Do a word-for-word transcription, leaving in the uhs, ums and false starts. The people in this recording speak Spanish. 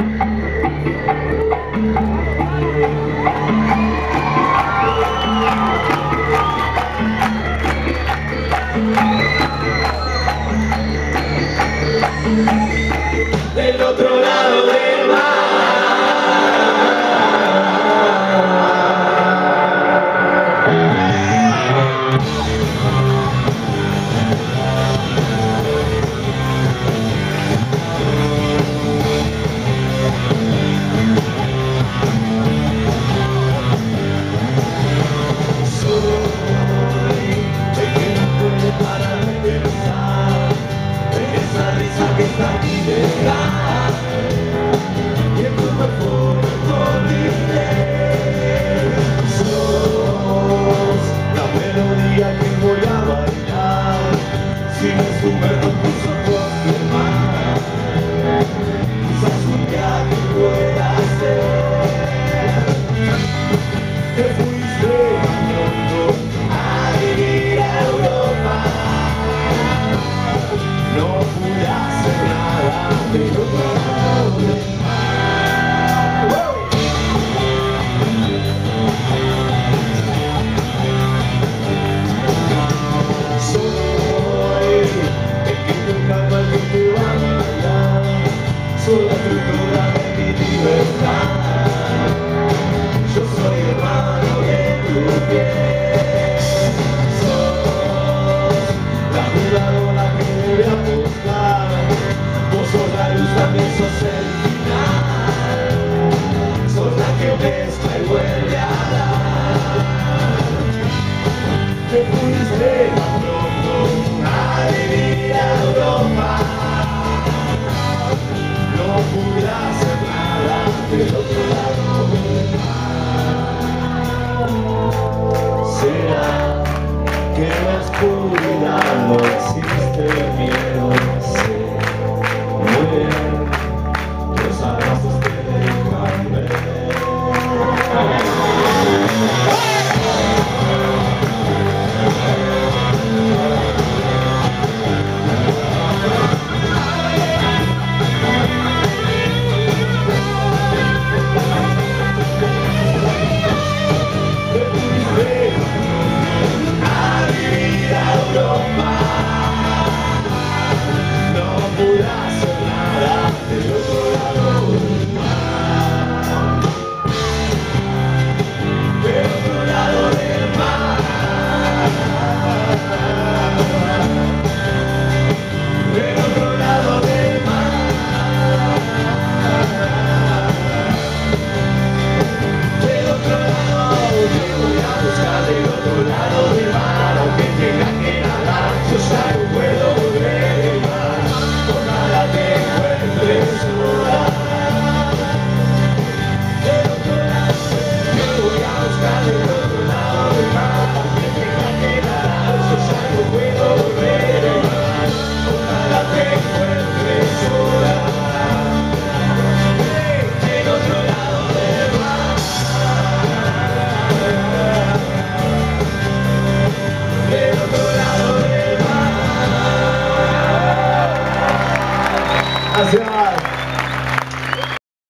Del otro lado del mar. Que está aquí detrás, y en tu perfume olvidé. Sos la melodía que voy a bailar, si no es tu verbo, tus ojos y el mar. Quizás un día que pueda ser. Te fuiste pronto a vivir a Europa. No pude hacer nada del otro lado del mar. Soy el que nunca mal que te va a bailar. Soy la estructura de mi libertad. Yo soy hermano de tu piel. Sos la jugadora que debe apostar. Vos sos la luz, también sos el final. Sos la que mezcla y vuelve a dar. Te fuiste tan pronto a vivir a Europa. No pude hacer nada del otro lado del mar. ¿Será que en la oscuridad no existe miedo? Sé muy bien, los abrazos te dejan ver. Gracias.